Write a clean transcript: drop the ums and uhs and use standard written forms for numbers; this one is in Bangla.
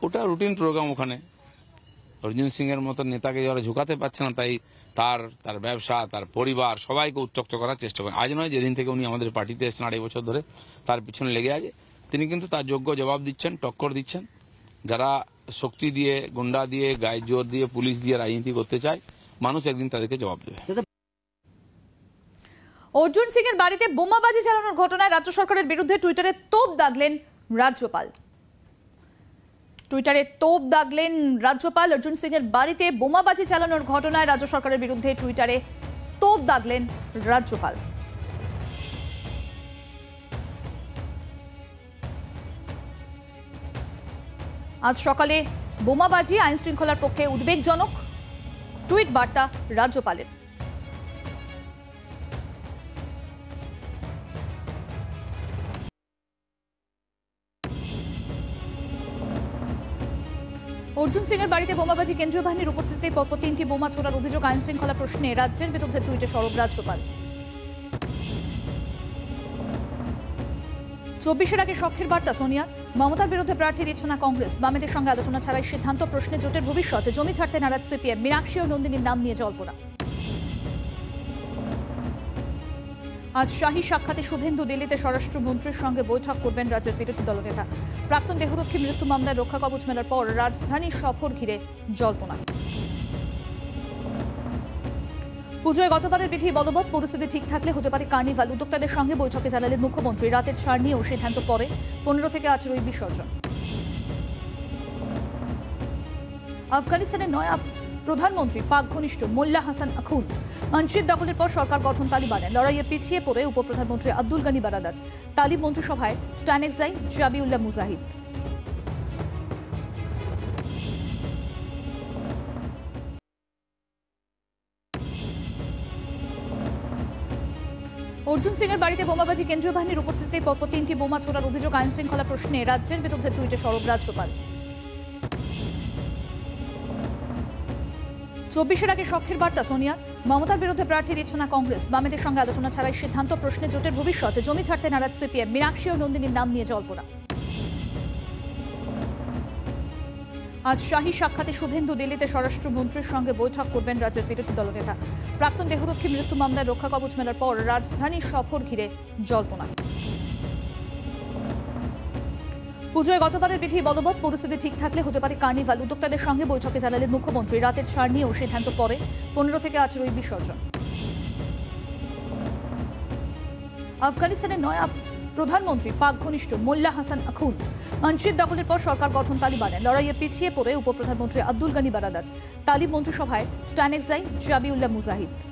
ওটা রুটিন প্রোগ্রাম। ওখানে অর্জুন সিং এর মতো নেতাকে যারা ঝুঁকাতে পারছে না, তাই তার ব্যবসা, তার পরিবার সবাইকে উত্ত্যক্ত করার চেষ্টা করেন। আজ নয়, যেদিন থেকে উনি আমাদের পার্টিতে এসেছেন 2.5 বছর ধরে তার পিছনে লেগে আছে। তিনি কিন্তু তার যোগ্য জবাব দিচ্ছেন, টক্কর দিচ্ছেন। যারা শক্তি দিয়ে, গুন্ডা দিয়ে, গায়ে জোর দিয়ে, পুলিশ দিয়ে রাজনীতি করতে চায়, মানুষ একদিন তাদেরকে জবাব দেবে। অর্জুন সিং এর বাড়িতে বোমাবাজি চালানোর ঘটনায় রাজ্য সরকারের বিরুদ্ধে টুইটারে তোপ দাগলেন রাজ্যপাল। অর্জুন সিং এর বাড়িতে বোমাবাজি চালানোর ঘটনায় রাজ্য সরকারের বিরুদ্ধে টুইটারে তোপ দাগলেন রাজ্যপাল। আজ সকালে বোমাবাজি আইন শৃঙ্খলার পক্ষে উদ্বেগজনক টুইট বার্তা রাজ্যপালের। অর্জুন সিং এর বাড়িতে বোমাবাজি, কেন্দ্রীয় বাহিনীর উপস্থিতিতে পরপর 3টি বোমা ছোড়ার অভিযোগ, আইন শৃঙ্খলা প্রশ্নে রাজ্যের বিরুদ্ধে টুইটে সরব রাজ্যপাল। 24-এর আগে শখের বার্তা সোনিয়া, মমতার বিরুদ্ধে প্রার্থী দিচ্ছে না কংগ্রেস, বামেদের সঙ্গে আলোচনা ছাড়াই সিদ্ধান্ত, প্রশ্নে জোটের ভবিষ্যতে, জমি ছাড়তে নারাজ সিপিএম, মীনাক্ষী ও নন্দিনীর নাম নিয়ে জল্পনা। আজ শাহী সাক্ষাতে শুভেন্দু দিল্লিতে স্বরাষ্ট্রমন্ত্রীর সঙ্গে বৈঠক করবেন রাজ্যের বিরোধী দলনেতা। প্রাক্তন দেহরক্ষী মৃত্যু মামলায় রক্ষা কবচ মেলার পর রাজধানী সফর ঘিরে জল্পনা। পুজোয় গতবারের বিধি বলবৎ, পরিস্থিতি ঠিক থাকলে হতে পারে কার্নিভাল, উদ্যোক্তাদের সঙ্গে বৈঠকে জানালেন মুখ্যমন্ত্রী। রাতের ছাড় নিয়েও সিদ্ধান্ত পরে, 15 থেকে 18 বিসর্জন। আফগানিস্তানের নয়া প্রধানমন্ত্রী পাক ঘনিষ্ঠ মোল্লা হাসান আখুন। মসজিদ দখলের পর সরকার গঠন তালিবানের, লড়াইয়ে পিছিয়ে পড়ে উপপ্রধানমন্ত্রী আব্দুল গানি বারাদার। তালিব মন্ত্রিসভায় স্টানেকজাই, জাবিউল্লাহ মুজাহিদ। অর্জুন সিং এর বাড়িতে বোমাবাজি, কেন্দ্রীয় বাহিনীর উপস্থিতিতে পরপর 3টি বোমা ছোড়ার অভিযোগ, আইন শৃঙ্খলা প্রশ্নে রাজ্যের বিরুদ্ধে টুইটে সরব রাজ্যপাল। 24-এর আগে শখের বার্তা সোনিয়া, মমতার বিরুদ্ধে প্রার্থী দিচ্ছে না কংগ্রেস, বামেদের সঙ্গে আলোচনা ছাড়াই সিদ্ধান্ত, প্রশ্নে জোটের ভবিষ্যতে, জমি ছাড়তে নারাজ সিপিএম, মীনাক্ষী ও নন্দিনীর নাম নিয়ে জল্পনা। আজ শাহী সাক্ষাতে শুভেন্দু দিল্লিতে স্বরাষ্ট্রমন্ত্রীর সঙ্গে বৈঠক করবেন রাজ্যের বিরোধী দলনেতা। প্রাক্তন দেহরক্ষী মৃত্যু মামলায় রক্ষা কবচ মেলার পর রাজধানী সফর ঘিরে জল্পনা। পুজোয় গতবারের বিধি বলবৎ, পরিস্থিতি ঠিক থাকলে হতে পারে কার্নিভাল, উদ্যোক্তাদের সঙ্গে বৈঠকে জানালেন মুখ্যমন্ত্রী। রাতের ছাড় নিয়েও সিদ্ধান্ত পরে, 15 থেকে 18 বিসর্জন। আফগানিস্তানের নয়া প্রধানমন্ত্রী পাক ঘনিষ্ঠ মোল্লা হাসান আখুন। মসজিদ দখলের পর সরকার গঠন তালিবানের, লড়াইয়ে পিছিয়ে পড়ে উপপ্রধানমন্ত্রী আব্দুল গানি বারাদার। তালিব মন্ত্রিসভায় স্টানেকজাই, জাবিউল্লাহ মুজাহিদ।